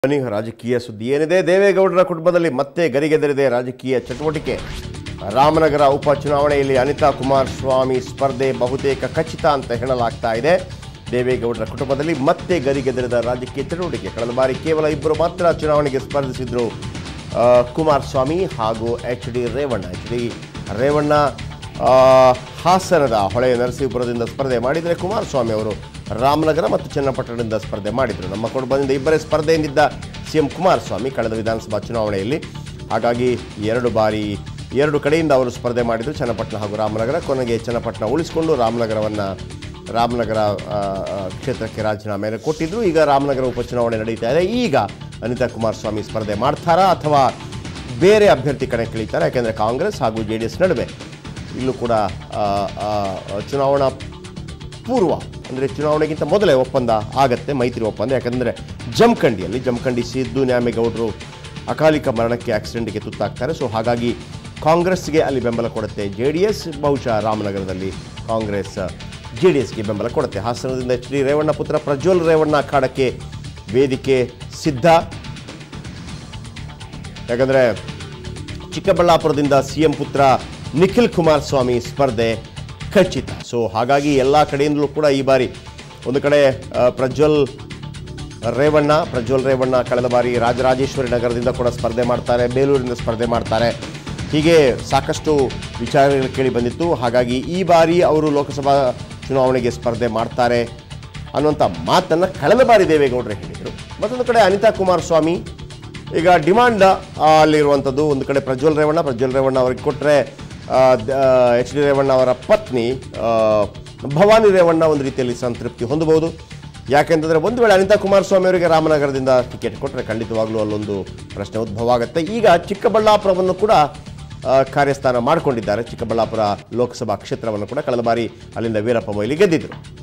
ರಾಜಕೀಯ ಸುದ್ದಿ ಏನಿದೆ? ದೇವೇಗೌಡರ ಕುಟುಂಬದಲ್ಲಿ ಮತ್ತೆ ಗರಿಗೆದರಿದೆ ರಾಜಕೀಯ ಚಟುವಟಿಕೆ. ರಾಮನಗರ ಉಪಚುನಾವಣೆಯಲ್ಲಿ ಅನಿತಾ ಕುಮಾರಸ್ವಾಮಿ ಸ್ಪರ್ಧೆ ಬಹುತೇಕ ಖಚಿತ ಅಂತ ಹೇಳಲಾಗ್ತಾ ಇದೆ. ದೇವೇಗೌಡರ ಕುಟುಂಬದಲ್ಲಿ ಮತ್ತೆ ಗರಿಗೆದರಿದ ರಾಜಕೀಯ ಚಟುವಟಿಕೆ. ಕಳೆದ ಬಾರಿ ಕೇವಲ ಇಬ್ಬರು ಮಾತ್ರ ಚುನಾವಣೆಗೆ ಸ್ಪರ್ಧಿಸಿದ್ರು, ಕುಮಾರಸ್ವಾಮಿ ಹಾಗೂ HD ರೇವಣ್ಣ ಹಾಸನದ ಹೊಳೆಯ ನರಸೀಪುರದಿಂದ ಸ್ಪರ್ಧೆ ಮಾಡಿದರೆ, ಕುಮಾರಸ್ವಾಮಿ ಅವರು ರಾಮನಗರ ಮತ್ತು ಚನ್ನಪಟ್ಟಣದಿಂದ ಸ್ಪರ್ಧೆ ಮಾಡಿದರು. ನಮ್ಮ ಕುಟುಂಬದಿಂದ ಇಬ್ಬರೇ ಸ್ಪರ್ಧೆಯಿಂದಿದ್ದ CM ಕುಮಾರಸ್ವಾಮಿ ಕಳೆದ ವಿಧಾನಸಭಾ ಚುನಾವಣೆಯಲ್ಲಿ. ಹಾಗಾಗಿ ಎರಡು ಕಡೆಯಿಂದ ಅವರು ಸ್ಪರ್ಧೆ ಮಾಡಿದರು, ಚನ್ನಪಟ್ಟಣ ಹಾಗೂ ರಾಮನಗರ. ಕೊನೆಗೆ ಚನ್ನಪಟ್ಟಣ ಉಳಿಸಿಕೊಂಡು ರಾಮನಗರ ಕ್ಷೇತ್ರಕ್ಕೆ ರಾಜೀನಾಮೆ ಕೊಟ್ಟಿದ್ದರು. ಈಗ ರಾಮನಗರ ಉಪಚುನಾವಣೆ ನಡೀತಾ ಇದೆ. ಈಗ ಅನಿತಾ ಕುಮಾರಸ್ವಾಮಿ ಸ್ಪರ್ಧೆ ಮಾಡ್ತಾರಾ ಅಥವಾ ಬೇರೆ ಅಭ್ಯರ್ಥಿ ಕಣಕ್ಕಿಳಿತಾರೆ? ಯಾಕೆಂದರೆ ಕಾಂಗ್ರೆಸ್ ಹಾಗೂ JDS ನಡುವೆ ಇಲ್ಲೂ ಕೂಡ ಚುನಾವಣಾ ಪೂರ್ವ ಅಂದರೆ ಚುನಾವಣೆಗಿಂತ ಮೊದಲೇ ಒಪ್ಪಂದ ಆಗತ್ತೆ, ಮೈತ್ರಿ ಒಪ್ಪಂದ. ಯಾಕಂದರೆ ಜಮಖಂಡಿ ಸಿದ್ದು ನ್ಯಾಮೇಗೌಡರು ಅಕಾಲಿಕ ಮರಣಕ್ಕೆ ಆಕ್ಸಿಡೆಂಟ್ಗೆ ತುತ್ತಾಗ್ತಾರೆ. ಸೊ ಹಾಗಾಗಿ ಕಾಂಗ್ರೆಸ್ಗೆ ಅಲ್ಲಿ ಬೆಂಬಲ ಕೊಡುತ್ತೆ JDS. ಬಹುಶಃ ರಾಮನಗರದಲ್ಲಿ ಕಾಂಗ್ರೆಸ್ JDSಗೆ ಬೆಂಬಲ ಕೊಡುತ್ತೆ. ಹಾಸನದಿಂದ HD ರೇವಣ್ಣ ಪುತ್ರ ಪ್ರಜ್ವಲ್ ರೇವಣ್ಣ ಅಖಾಡಕ್ಕೆ ವೇದಿಕೆ ಸಿದ್ಧ. ಯಾಕಂದರೆ ಚಿಕ್ಕಬಳ್ಳಾಪುರದಿಂದ CM ಪುತ್ರ ನಿಖಿಲ್ ಕುಮಾರಸ್ವಾಮಿ ಸ್ಪರ್ಧೆ ಖಚಿತ. ಸೊ ಹಾಗಾಗಿ ಎಲ್ಲ ಕಡೆಯಿಂದಲೂ ಕೂಡ ಈ ಬಾರಿ ಒಂದು ಕಡೆ ಪ್ರಜ್ವಲ್ ರೇವಣ್ಣ ಕಳೆದ ಬಾರಿ ರಾಜರಾಜೇಶ್ವರಿ ನಗರದಿಂದ ಕೂಡ ಸ್ಪರ್ಧೆ ಮಾಡ್ತಾರೆ, ಬೇಲೂರಿನಿಂದ ಸ್ಪರ್ಧೆ ಮಾಡ್ತಾರೆ. ಹೀಗೆ ಸಾಕಷ್ಟು ವಿಚಾರಗಳು ಕೇಳಿ ಬಂದಿತ್ತು. ಹಾಗಾಗಿ ಈ ಬಾರಿ ಅವರು ಲೋಕಸಭಾ ಚುನಾವಣೆಗೆ ಸ್ಪರ್ಧೆ ಮಾಡ್ತಾರೆ ಅನ್ನುವಂಥ ಮಾತನ್ನು ಕಳೆದ ಬಾರಿ ದೇವೇಗೌಡರು ಹೇಳಿದರು. ಮತ್ತೊಂದು ಕಡೆ ಅನಿತಾ ಕುಮಾರಸ್ವಾಮಿ ಈಗ ಡಿಮಾಂಡ್ ಅಲ್ಲಿರುವಂಥದ್ದು. ಒಂದು ಕಡೆ ಪ್ರಜ್ವಲ್ ರೇವಣ್ಣ ಅವರಿಗೆ ಕೊಟ್ಟರೆ HD ರೇವಣ್ಣ ಅವರ ಪತ್ನಿ ಭವಾನಿ ರೇವಣ್ಣ ಒಂದು ರೀತಿಯಲ್ಲಿ ಸಂತೃಪ್ತಿ ಹೊಂದಬಹುದು. ಯಾಕೆಂತಂದರೆ ಒಂದು ವೇಳೆ ಅನಿತಾ ಕುಮಾರಸ್ವಾಮಿ ಅವರಿಗೆ ರಾಮನಗರದಿಂದ ಟಿಕೆಟ್ ಕೊಟ್ಟರೆ ಖಂಡಿತವಾಗ್ಲೂ ಅಲ್ಲೊಂದು ಪ್ರಶ್ನೆ ಉದ್ಭವ ಆಗುತ್ತೆ. ಈಗ ಚಿಕ್ಕಬಳ್ಳಾಪುರವನ್ನು ಕೂಡ ಕಾರ್ಯಸ್ಥಾನ ಮಾಡಿಕೊಂಡಿದ್ದಾರೆ. ಚಿಕ್ಕಬಳ್ಳಾಪುರ ಲೋಕಸಭಾ ಕ್ಷೇತ್ರವನ್ನು ಕೂಡ ಕಳೆದ ಬಾರಿ ಅಲ್ಲಿಂದ ವೀರಪ್ಪ ಮೊಯ್ಲಿ ಗೆದ್ದಿದ್ರು.